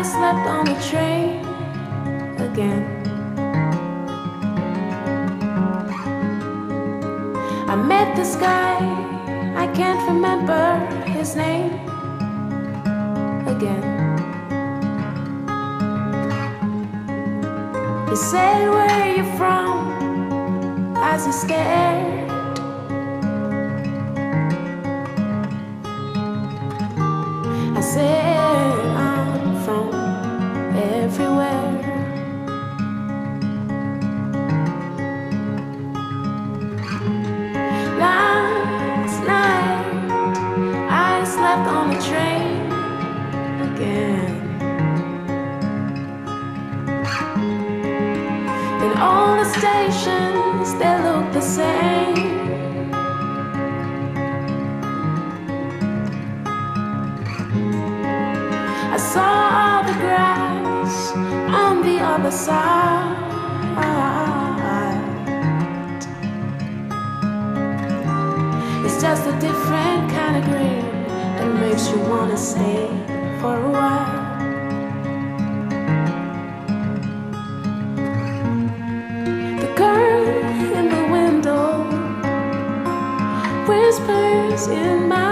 slept on the train again. I met this guy, I can't remember his name again. He said, "Where you from?" as he scared. I said, "I'm from everywhere." Last night I slept on the train again. And all the stations, they look the same. I saw all the grass on the other side. It's just a different kind of green that makes you wanna stay for a while. The girl in the window whispers in my